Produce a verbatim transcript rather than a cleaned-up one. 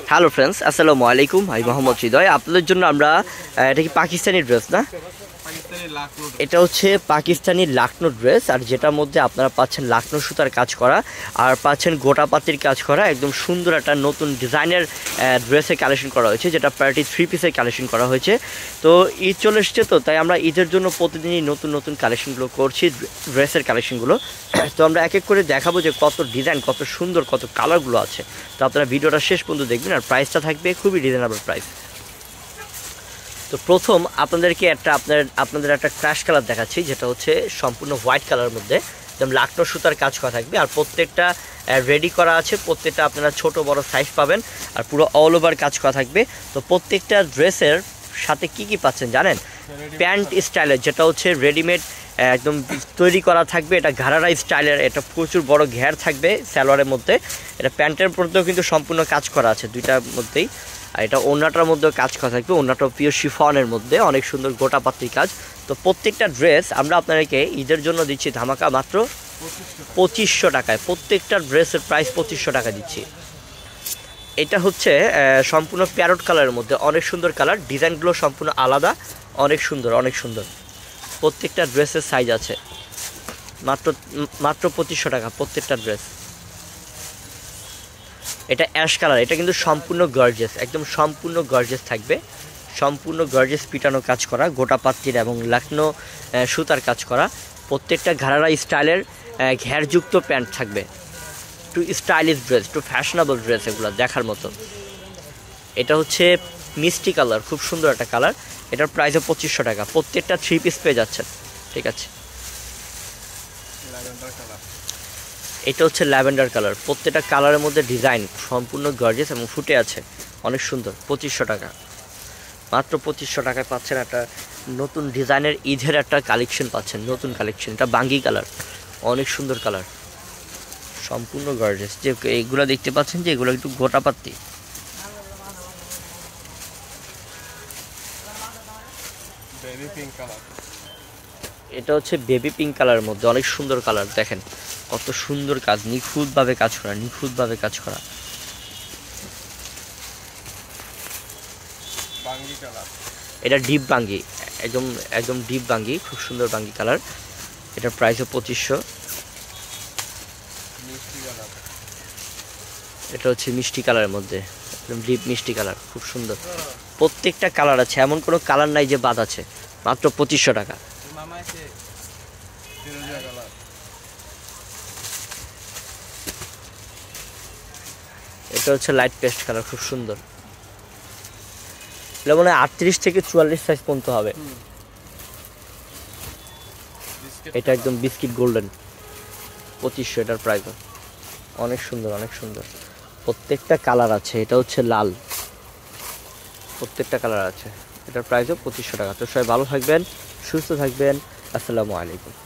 Hello friends, আসসালামু আলাইকুম। আমি মোহাম্মদ হৃদয়। আপনাদের জন্য আমরা এটা কি পাকিস্তানি ড্রেস না, এটা হচ্ছে পাকিস্তানি লাখনো ড্রেস, আর যেটার মধ্যে আপনারা পাচ্ছেন লাখনো সুতার কাজ করা আর পাচ্ছেন গোটা পাতির কাজ করা। একদম সুন্দর একটা নতুন ডিজাইনের ড্রেসের কালেকশন করা হয়েছে, যেটা পার্টি থ্রি পিসের কালেকশন করা হয়েছে। তো ঈদ চলে এসছে, তো তাই আমরা ঈদের জন্য প্রতিদিনই নতুন নতুন কালেকশনগুলো করছি, ড্রেসের কালেকশনগুলো। তো আমরা এক এক করে দেখাবো যে কত ডিজাইন, কত সুন্দর, কত কালারগুলো আছে। তো আপনারা ভিডিওটা শেষ পর্যন্ত দেখবেন, আর প্রাইসটা থাকবে খুবই রিজনেবল প্রাইস। তো প্রথম আপনাদেরকে একটা আপনার আপনাদের একটা ক্র্যাশ কালার দেখাচ্ছি, যেটা হচ্ছে সম্পূর্ণ হোয়াইট কালারের মধ্যে একদম লাখনো সুতার কাজ করা থাকবে, আর প্রত্যেকটা রেডি করা আছে। প্রত্যেকটা আপনারা ছোট বড় সাইজ পাবেন, আর পুরো অল ওভার কাজ করা থাকবে। তো প্রত্যেকটা ড্রেসের সাথে কি কি পাচ্ছেন জানেন? প্যান্ট স্টাইলের, যেটা হচ্ছে রেডিমেড একদম তৈরি করা থাকবে। এটা ঘাড়ারা স্টাইলের, এটা প্রচুর বড় ঘের থাকবে সালোয়ারের মধ্যে। এটা প্যান্টের মধ্যেও কিন্তু সম্পূর্ণ কাজ করা আছে দুইটার মধ্যেই। আর এটা ওড়নাটার মধ্যেও কাজ করা থাকবে, ওড়নাটাও পিওর শিফনের মধ্যে, অনেক সুন্দর গোটা পাত্রির কাজ। তো প্রত্যেকটা ড্রেস আমরা আপনাদেরকে ঈদের জন্য দিচ্ছি ধামাকা মাত্র পঁচিশশো টাকায়। প্রত্যেকটা ড্রেসের প্রাইস পঁচিশশো টাকা দিচ্ছি। এটা হচ্ছে সম্পূর্ণ প্যারট কালারের মধ্যে, অনেক সুন্দর কালার, ডিজাইনগুলো সম্পূর্ণ আলাদা, অনেক সুন্দর অনেক সুন্দর। প্রত্যেকটা ড্রেসের সাইজ আছে, মাত্র মাত্র পঁচিশশো টাকা প্রত্যেকটা ড্রেস। এটা অ্যাশ কালার, এটা কিন্তু সম্পূর্ণ গর্জিয়াস, একদম সম্পূর্ণ গর্জিয়াস থাকবে, সম্পূর্ণ গর্জিয়াস পিটানো কাজ করা, গোটা পাত্রির এবং লাখনো সুতার কাজ করা। প্রত্যেকটা ঘাড়ারা স্টাইলের ঘেরযুক্ত প্যান্ট থাকবে, একটু স্টাইলিশ ড্রেস, একটু ফ্যাশনেবল ড্রেস, এগুলো দেখার মতো। এটা হচ্ছে মিষ্টি কালার, খুব সুন্দর একটা কালার। এটার প্রাইসও পঁচিশশো টাকা। প্রত্যেকটা থ্রি পিস পেয়ে যাচ্ছেন, ঠিক আছে। এটা হচ্ছে ল্যাভেন্ডার কালার, প্রত্যেকটা কালারের মধ্যে ডিজাইন সম্পূর্ণ গর্জিয়াস এবং ফুটে আছে, অনেক সুন্দর। পঁচিশশো টাকা, মাত্র পঁচিশশো টাকায় পাচ্ছেন একটা নতুন ডিজাইনের ঈদের একটা কালেকশন পাচ্ছেন, নতুন কালেকশন। এটা বাঙ্গি কালার, অনেক সুন্দর কালার, সম্পূর্ণ গর্জিয়াস। যে এইগুলো দেখতে পাচ্ছেন যে এগুলো একটু গোটা পাত্তি। এটা হচ্ছে বেবি পিঙ্ক কালারের মধ্যে, অনেক সুন্দর কালার। দেখেন কত সুন্দর কাজ, নিখুঁতভাবে কাজ করা, নিখুঁতভাবে কাজ করা। এটা ডিপ বাঙ্গি, একদম একদম ডিপ বাঙ্গি, খুব সুন্দর বাঙ্গি কালার। এটার প্রাইসও পঁচিশশো। এটা হচ্ছে মিষ্টি কালারের মধ্যে, একদম ডিপ মিষ্টি কালার, খুব সুন্দর। প্রত্যেকটা কালার আছে, এমন কোনো কালার নাই যে বাদ আছে। মাত্র পঁচিশশো টাকা। এটা হচ্ছে লাইট পেস্ট কালার, খুব সুন্দর। এটা মনে হয় আটত্রিশ থেকে চুয়াল্লিশ সাইজ পর্যন্ত হবে। এটা একদম বিস্কিট গোল্ডেন, পঁচিশশো এটার প্রাইস। অনেক সুন্দর অনেক সুন্দর, প্রত্যেকটা কালার আছে। এটা হচ্ছে লাল, প্রত্যেকটা কালার আছে। এটার প্রাইসও পঁচিশশো টাকা। তো সবাই ভালো থাকবেন, সুস্থ থাকবেন। আসসালামু আলাইকুম।